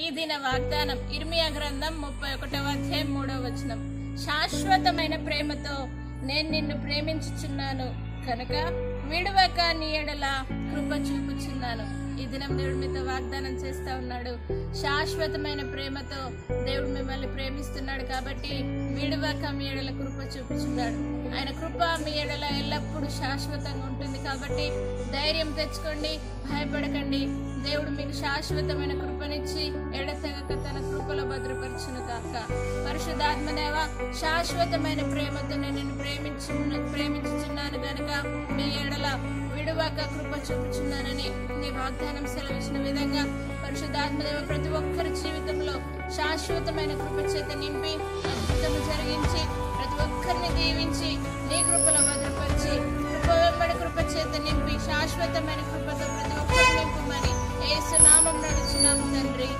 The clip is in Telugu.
దిన వాగ్దానం ఇర్మియా గ్రంథం 31వ అధ్యాయం 3వ వచనం. శాశ్వతమైన ప్రేమతో నేను నిన్ను ప్రేమించుచున్నాను కనుక విడువక నీ ఎడల కృప చూపుచున్నాను. ఈ దినం దేవుడు మీతో వాగ్దానం చేస్తా ఉన్నాడు. శాశ్వతమైన ప్రేమతో దేవుడు మిమ్మల్ని ప్రేమిస్తున్నాడు కాబట్టి విడువక మీ ఎడల కృప చూపుచున్నాడు. ఆయన కృప మీ ఎడల ఎల్లప్పుడూ శాశ్వతంగా ఉంటుంది కాబట్టి ధైర్యం తెచ్చుకోండి, భయపడకండి. దేవుడు మీకు శాశ్వతమైన కృపనిచ్చి ఎడతెగక తన కృపలో భద్రపరచును కాక. పరిశుద్ధాత్మదేవ, శాశ్వతమైన ప్రేమతో నేను నిన్ను ప్రేమించుచున్నాను గనుక మీ ఎడల విడువక కృప చూపుచున్నానని నీ వాగ్దానం సెలవిచ్చిన విధంగా పరిశుద్ధాత్మదేవ ప్రతి ఒక్కరి జీవితంలో శాశ్వతమైన కృప చేత నింపి అద్భుతము జరిగించి ప్రతి ఒక్కరిని దీవించి నీ కృపలో భద్రపరిచి కృప వెంబడి కృప చేత నింపి శాశ్వతమైన కృపతో ప్రతి ఒక్కరు నింపమని యేసు నామమున అడుగుచున్నాము తండ్రి.